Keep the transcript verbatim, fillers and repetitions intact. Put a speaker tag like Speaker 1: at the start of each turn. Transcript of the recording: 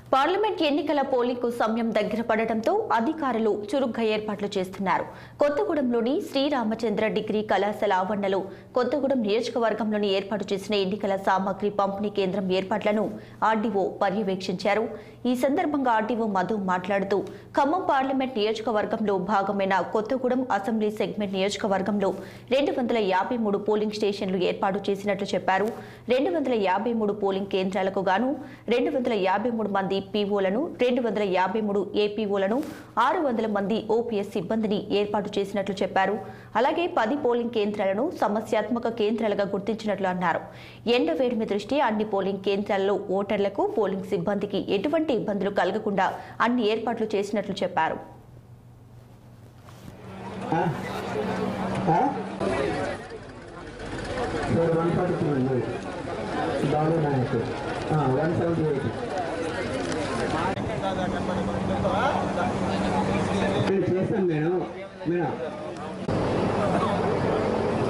Speaker 1: Parliament ఎన్నికల పోలింగ్కు సమయం దగ్గర పడటంతో అధికారులు చురుగ్గా ఏర్పాట్లు చేస్తున్నారు. కొత్తగూడెంలోని శ్రీరామచంద్ర డిగ్రీ కళాశాల ఆవరణలో కొత్తగూడెం నియోజకవర్గంలోని ఏర్పాటు చేసిన ఎన్నికల సామాగ్రి పంపిణీ కేంద్రం ఏర్పాట్లను ఆర్డీఓ పర్యవేక్షించారు. ఈ సందర్భంగా ఆర్డీఓ మధు మాట్లాడుతూ ఖమ్మం పార్లమెంట్ నియోజకవర్గంలో భాగమైన కొత్తగూడెం అసెంబ్లీ సెగ్మెంట్ నియోజకవర్గంలో రెండు వందల యాభై మూడు పోలింగ్ స్టేషన్లు ఏర్పాటు చేసినట్లు చెప్పారు. రెండు వందల యాభై మూడు పోలింగ్ కేంద్రాలకు గాను రెండు వందల యాభై మూడు మంది పీఓలను, రెండు వందల యాభై మూడు ఏపీఓలను, ఆరు వందల మంది ఓపీఎస్ సిబ్బందిని ఏర్పాటు చేసినట్లు చెప్పారు. అలాగే పది పోలింగ్ కేంద్రాలను సమస్యాత్మక కేంద్రాలుగా గుర్తించినట్లు అన్నారు. ఎండవేడిమి దృష్ట్యా అన్ని పోలింగ్ కేంద్రాల్లో ఓటర్లకు, పోలింగ్ సిబ్బందికి ఎటువంటి ఇబ్బందులు కలగకుండా అన్ని ఏర్పాట్లు చేసినట్లు చెప్పారు.
Speaker 2: చేస్తాను మేడం మేడం